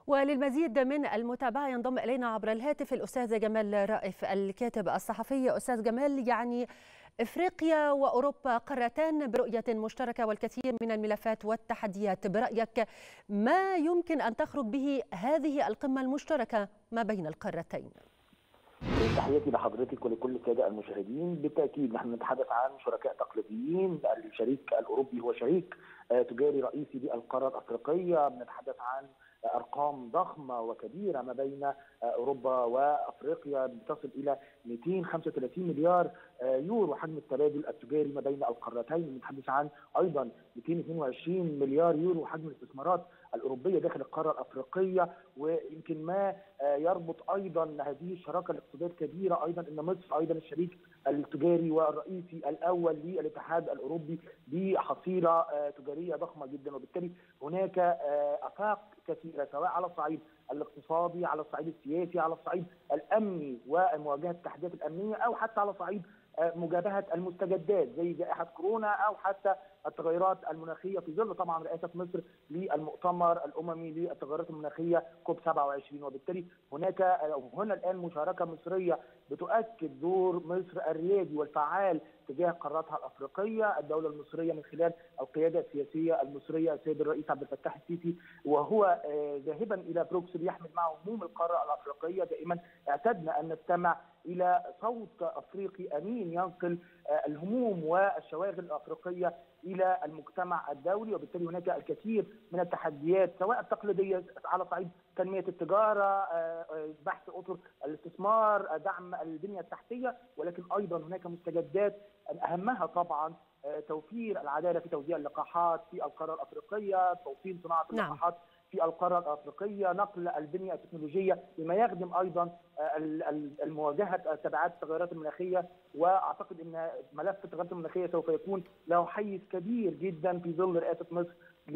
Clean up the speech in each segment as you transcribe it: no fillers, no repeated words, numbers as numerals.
وللمزيد من المتابعة ينضم إلينا عبر الهاتف الأستاذ جمال رائف الكاتب الصحفي. أستاذ جمال، إفريقيا وأوروبا قارتان برؤية مشتركة والكثير من الملفات والتحديات، برأيك ما يمكن أن تخرج به هذه القمة المشتركة ما بين القارتين؟ تحياتي لحضرتك ولكل الساده المشاهدين. بالتاكيد نحن نتحدث عن شركاء تقليديين، الشريك الاوروبي هو شريك تجاري رئيسي للقاره الافريقيه، بنتحدث عن ارقام ضخمه وكبيره ما بين اوروبا وافريقيا بتصل الى 235 مليار يورو حجم التبادل التجاري ما بين القارتين، بنتحدث عن ايضا 222 مليار يورو حجم الاستثمارات الاوروبيه داخل القاره الافريقيه. ويمكن ما يربط ايضا هذه الشراكه الاقتصاديه الكبيره ايضا ان مصر ايضا الشريك التجاري والرئيسي الاول للاتحاد الاوروبي بحصيله تجاريه ضخمه جدا، وبالتالي هناك افاق كثيره سواء على الصعيد الاقتصادي، على الصعيد السياسي، على الصعيد الامني ومواجهه التحديات الامنيه، او حتى على صعيد مجابهه المستجدات زي جائحه كورونا او حتى التغيرات المناخيه في ظل طبعا رئاسه مصر للمؤتمر الاممي للتغيرات المناخيه كوب 27. وبالتالي هنا الان مشاركه مصريه بتؤكد دور مصر الريادي والفعال تجاه قاراتها الافريقيه. الدوله المصريه من خلال القياده السياسيه المصريه السيد الرئيس عبد الفتاح السيسي وهو ذاهبا الى بروكسل يحمل معه هموم القاره الافريقيه. دائما اعتدنا ان نستمع الى صوت افريقي امين ينقل الهموم والشواغل الافريقيه الى المجتمع الدولي، وبالتالي هناك الكثير من التحديات سواء التقليديه على صعيد تنميه التجاره، بحث اطر الاستثمار، دعم البنيه التحتيه، ولكن ايضا هناك مستجدات اهمها طبعا توفير العداله في توزيع اللقاحات في القاره الافريقيه، توطين صناعه اللقاحات في القاره الافريقيه، نقل البنيه التكنولوجيه بما يخدم ايضا المواجهه تبعات التغيرات المناخيه. واعتقد ان ملف التغيرات المناخيه سوف يكون له حيز كبير جدا في ظل رئاسه مصر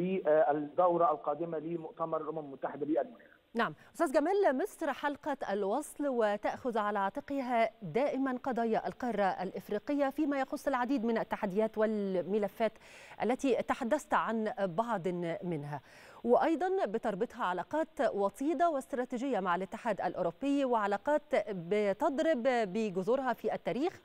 للدوره القادمه لمؤتمر الامم المتحده للمناخ. نعم أستاذ جمال، مصر حلقة الوصل وتأخذ على عاتقها دائما قضايا القارة الإفريقية فيما يخص العديد من التحديات والملفات التي تحدثت عن بعض منها، وأيضا بتربطها علاقات وطيدة واستراتيجية مع الاتحاد الأوروبي، وعلاقات بتضرب بجذورها في التاريخ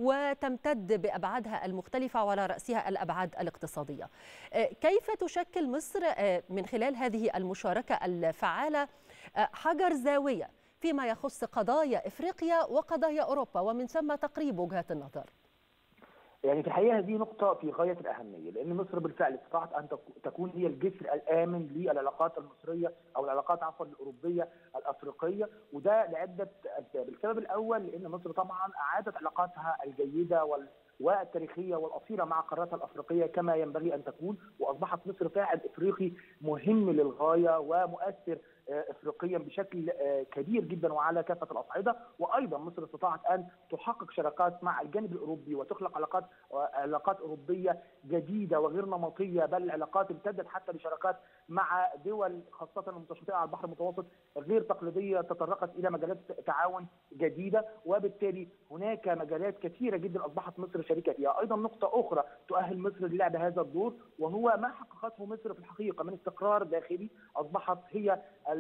وتمتد بأبعادها المختلفة وعلى رأسها الأبعاد الاقتصادية. كيف تشكل مصر من خلال هذه المشاركة الفعالة حجر زاوية فيما يخص قضايا إفريقيا وقضايا أوروبا ومن ثم تقريب وجهات النظر؟ يعني في الحقيقه هذه نقطه في غايه الاهميه، لان مصر بالفعل استطاعت ان تكون هي الجسر الامن للعلاقات المصريه او العلاقات الاوروبيه الافريقيه، وده لعده اسباب. السبب الاول لان مصر طبعا اعادت علاقاتها الجيده والتاريخيه والاصيله مع قاراتها الافريقيه كما ينبغي ان تكون، واصبحت مصر فاعل افريقي مهم للغايه ومؤثر افريقيا بشكل كبير جدا وعلى كافه الاصعده. وايضا مصر استطاعت ان تحقق شراكات مع الجانب الاوروبي وتخلق علاقات اوروبيه جديده وغير نمطيه، بل علاقات امتدت حتى لشراكات مع دول خاصه المتشاطئه على البحر المتوسط غير تقليديه تطرقت الى مجالات تعاون جديده، وبالتالي هناك مجالات كثيره جدا اصبحت مصر شريكه فيها. ايضا نقطه اخرى تؤهل مصر للعب هذا الدور وهو ما حققته مصر في الحقيقه من استقرار داخلي، اصبحت هي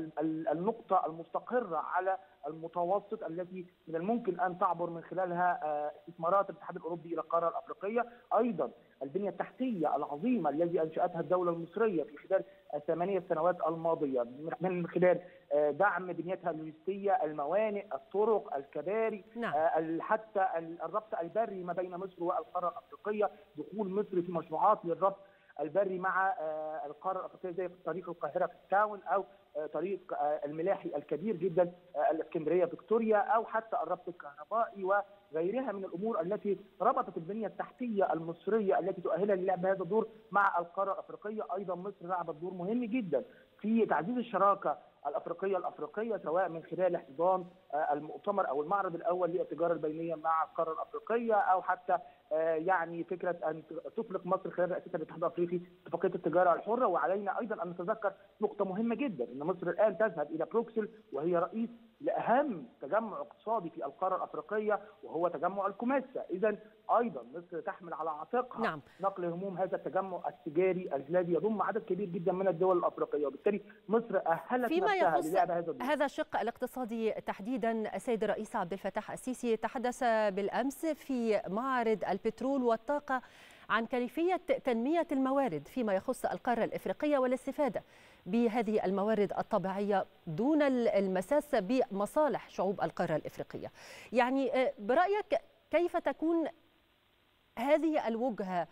النقطة المستقرة على المتوسط التي من الممكن أن تعبر من خلالها استثمارات الاتحاد الأوروبي إلى القارة الأفريقية. أيضا البنية التحتية العظيمة التي أنشأتها الدولة المصرية في خلال ال8 سنوات الماضية من خلال دعم بنيتها اللوجستية، الموانئ، الطرق، الكباري، حتى الربط البري ما بين مصر والقارة الأفريقية، دخول مصر في مشروعات للربط البري مع القاره الافريقيه زي طريق القاهره في التاون او طريق الملاحي الكبير جدا الاسكندريه فيكتوريا او حتى الربط الكهربائي وغيرها من الامور التي ربطت البنيه التحتيه المصريه التي تؤهلها للعب هذا الدور مع القاره الافريقيه. ايضا مصر لعبت دور مهم جدا في تعزيز الشراكه الافريقيه سواء من خلال احتضان المؤتمر او المعرض الاول للتجاره البينيه مع القاره الافريقيه او حتى يعني فكره ان تطلق مصر خلال رئاسه الاتحاد الافريقي اتفاقيه التجاره الحره. وعلينا ايضا ان نتذكر نقطه مهمه جدا ان مصر الان تذهب الى بروكسل وهي رئيس لاهم تجمع اقتصادي في القاره الافريقيه وهو تجمع الكوميسا. اذا ايضا مصر تحمل على عاتقها نقل هموم هذا التجمع التجاري الذي يضم عدد كبير جدا من الدول الافريقيه، وبالتالي مصر اهلت فيما فيما يخص للعب هذا هذا الشق الاقتصادي تحديدا، السيد الرئيس عبد الفتاح السيسي تحدث بالأمس في معرض البترول والطاقة عن كيفية تنمية الموارد فيما يخص القارة الإفريقية والاستفادة بهذه الموارد الطبيعية دون المساس بمصالح شعوب القارة الإفريقية. يعني برأيك كيف تكون هذه الوجهة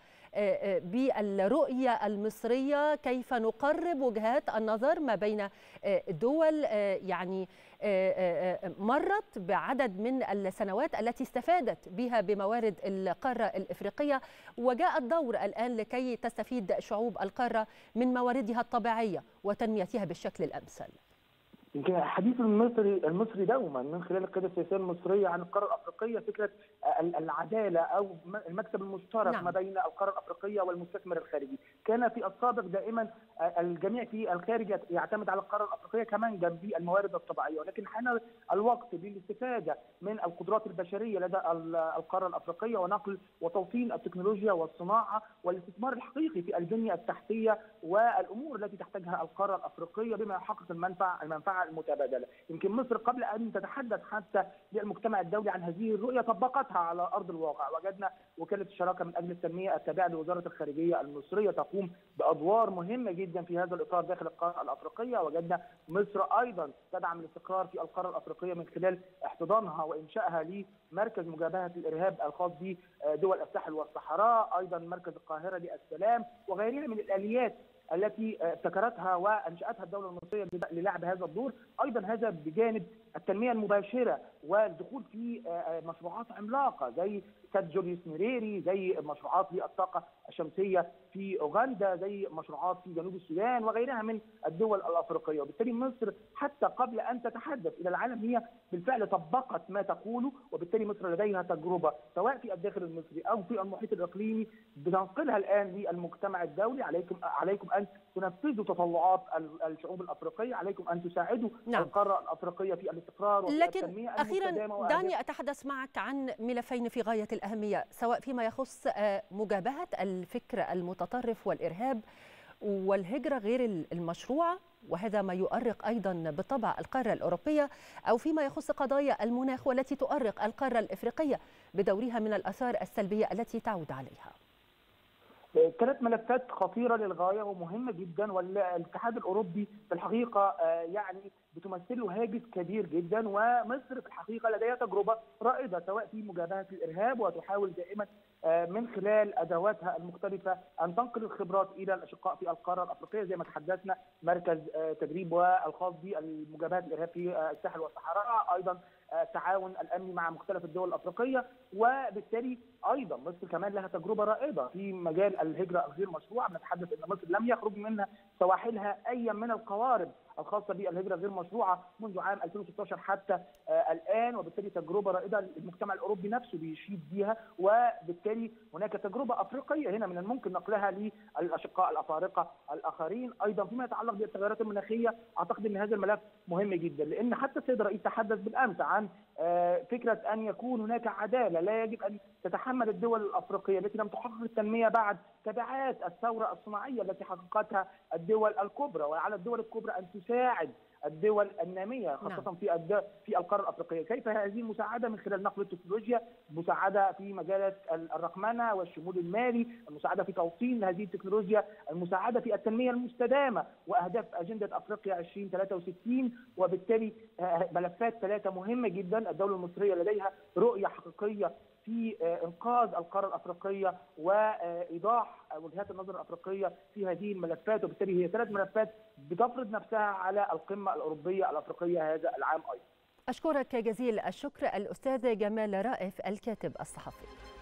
بالرؤية المصرية؟ كيف نقرب وجهات النظر ما بين دول يعني مرت بعدد من السنوات التي استفادت بها بموارد القارة الإفريقية، وجاء الدور الآن لكي تستفيد شعوب القارة من مواردها الطبيعية وتنميتها بالشكل الأمثل؟ يمكن الحديث المصري دوما من خلال القياده السياسيه المصريه عن القاره الافريقيه فكره العداله او المكسب المشترك ما بين القاره الافريقيه والمستثمر الخارجي. كان في السابق دائما الجميع في الخارج يعتمد على القاره الافريقيه كمنجم بالموارد الطبيعيه، ولكن حان الوقت للاستفاده من القدرات البشريه لدى القاره الافريقيه ونقل وتوطين التكنولوجيا والصناعه والاستثمار الحقيقي في البنيه التحتيه والامور التي تحتاجها القاره الافريقيه بما يحقق المنفعه المتبادله. يمكن مصر قبل ان تتحدث حتى للمجتمع الدولي عن هذه الرؤيه طبقتها على ارض الواقع. وجدنا وكاله الشراكه من اجل التنميه التابعه لوزاره الخارجيه المصريه تقوم بادوار مهمه جدا في هذا الاطار داخل القاره الافريقيه. وجدنا مصر ايضا تدعم الاستقرار في القاره الافريقيه من خلال احتضانها وانشائها لمركز مجابهه الارهاب الخاص بدول الساحل والصحراء، ايضا مركز القاهره للسلام وغيرها من الاليات التي ابتكرتها وانشاتها الدوله المصريه للعب هذا الدور. ايضا هذا بجانب التنميه المباشره والدخول في مشروعات عملاقه زي سد جوليوس نيريري، زي مشروعات للطاقه الشمسيه في اوغندا، زي مشروعات في جنوب السودان وغيرها من الدول الافريقيه. وبالتالي مصر حتى قبل ان تتحدث الى العالم هي بالفعل طبقت ما تقوله، وبالتالي مصر لديها تجربه سواء في الداخل المصري او في المحيط الاقليمي بتنقلها الان للمجتمع الدولي. عليكم ان تنفذوا تطلعات الشعوب الافريقيه، عليكم ان تساعدوا القاره الافريقيه في الاستقرار وفي التنميه. لكن اخيرا دعني اتحدث معك عن ملفين في غايه الاهميه، سواء فيما يخص مجابهه الفكر المتطرف والارهاب والهجره غير المشروعه، وهذا ما يؤرق ايضا بطبع القاره الاوروبيه، او فيما يخص قضايا المناخ والتي تؤرق القاره الافريقيه بدورها من الاثار السلبيه التي تعود عليها. 3 ملفات خطيره للغايه ومهمه جدا، والاتحاد الاوروبي في الحقيقه يعني بتمثله هاجس كبير جدا، ومصر في الحقيقه لديها تجربه رائده سواء في مجابهه الارهاب وتحاول دائما من خلال ادواتها المختلفه ان تنقل الخبرات الى الاشقاء في القاره الافريقيه زي ما تحدثنا مركز تدريب والخاص بمجابهه الارهاب في الساحل والصحراء، ايضا التعاون الامني مع مختلف الدول الافريقيه. وبالتالي ايضا مصر كمان لها تجربه رائده في مجال الهجره الغير مشروعه. بنتحدث ان مصر لم يخرج منها سواحلها اي من القوارب الخاصه بالهجره غير مشروعه منذ عام 2016 حتى الان، وبالتالي تجربه رائده المجتمع الاوروبي نفسه بيشيد بها. وبالتالي هناك تجربه افريقيه هنا من الممكن نقلها للاشقاء الافارقه الاخرين. ايضا فيما يتعلق بالتغيرات المناخيه اعتقد ان هذا الملف مهم جدا، لان حتى السيد الرئيس تحدث بالامس عن فكره ان يكون هناك عداله. لا يجب ان تتحمل الدول الافريقيه التي لم تحقق التنميه بعد تبعات الثوره الصناعيه التي حققتها الدول الكبرى، وعلى الدول الكبرى ان تساعد الدول الناميه خاصه في القاره الافريقيه. كيف هذه المساعده؟ من خلال نقل التكنولوجيا، مساعده في مجالات الرقمنه والشمول المالي، المساعده في توطين هذه التكنولوجيا، المساعده في التنميه المستدامه واهداف اجنده افريقيا 2063. وبالتالي ملفات 3 مهمه جدا. الدوله المصريه لديها رؤيه حقيقيه في انقاذ القاره الافريقيه وايضاح وجهات النظر الافريقيه في هذه الملفات، وبالتالي هي 3 ملفات بتفرض نفسها على القمه الاوروبيه الافريقيه هذا العام ايضا. اشكرك جزيل الشكر الاستاذ جمال رائف الكاتب الصحفي.